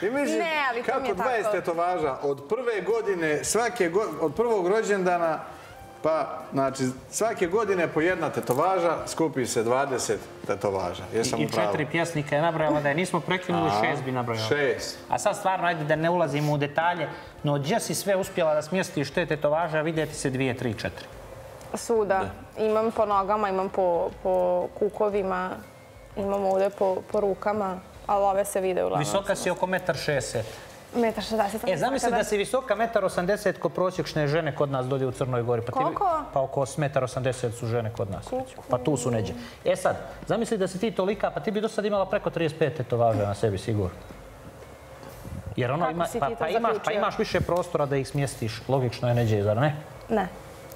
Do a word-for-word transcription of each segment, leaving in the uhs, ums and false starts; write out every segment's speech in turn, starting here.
I mislim, Ne, ali to mi je kako dvadeset tako. tetovaža od prve godine, svake go- od prvog rođendana, pa, znači, svake godine po jedna tetovaža, skupi se dvadeset tetovaža. Jesam I u pravu? četiri pjesnika je nabrojala da je nismo prekinuli, šest bi nabrojala. Šest. A sad stvarno, ajde da ne ulazimo u detalje, no gdje si sve uspjela da smjestiš te tetovaže, a vidjeti se dvije, tri, četiri. Svuda. Imam po nogama, imam po, po kukovima, imam ovdje po, po rukama, ali ove se vide uglavnom. Visoka si oko metar šesdeset. Metar šezdeset. E, zamisli da si visoka metar osamdeset ko prosječne žene kod nas dolje u Crnoj Gori. Pa ti- Koliko? Pa oko metar osamdeset su žene kod nas. Pa tu su neđe. E sad, zamisli da si ti tolika, pa ti bi do sad imala preko trideset pet tetovaža na sebi, sigurno. Jer ono Kako ima, si ti pa, to pa, imaš, pa zaključio? imaš više prostora da ih smjestiš. Logično je neđe, zar ne? Ne.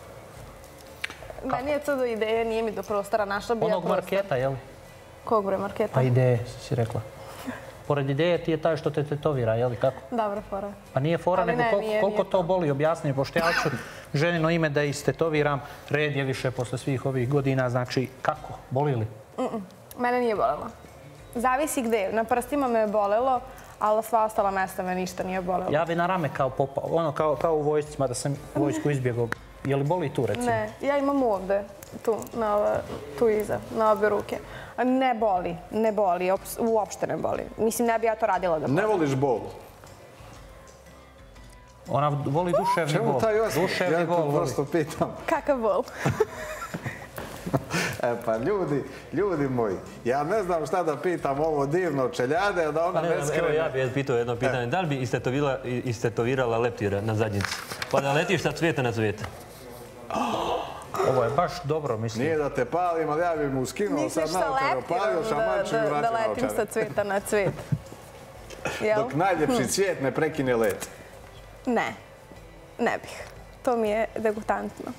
Meni je to do ideje, nije mi do prostora, našla bi ja Onog prostor. marketa, jel? Kog bre marketa? Pa ideje, si rekla. Pored ideje ti je taj što te tetovira, jel' kako? Dobra fora. Pa nije fora, Ali nego ne, koliko, nije- koliko nije to to. boli, objasni, pošto ja ću ženino ime da istetoviram, red je više posle svih ovih godina, znači kako, boli li? Mene nije bolelo. Zavisi gde. Na prstima me je bolelo, ali sva ostala mesta me ništa nije bolelo. Ja bi na rame kao popao, ono kao, kao u vojscima da sam vojsku izbjegao. Je li boli tu recimo? Ne, ja imam ovde, tu, na ove, tu iza, na obe ruke. A ne boli, ne boli, ups- uopšte ne boli. Mislim, ne bi ja to radila da boli. Ne voliš bol? Ona voli duševni Čemu bol. taj osmijeh? Duševni Ja bol to voli. prosto pitam. Kakav bol? E pa ljudi, ljudi moji, ja ne znam šta da pitam ovo divno čeljade, da ona Pa ne, ne evo skrene. ja bih pitao jedno pitanje. Da li bi istetovirala, istetovirala leptira na zadnjici? Pa da letiš sa cvijeta na cvijet? Ovo je baš dobro, mislim. Nije da te palim, ali ja bih mu skinuo sad Misliš sa naočare, leptirom opalio da, šamarčinu i da, da vratio letim sa naočare. cvijeta na cvijet? Jel? Dok najljepši cvijet ne prekine let. Ne, ne bih. To mi je degutantno.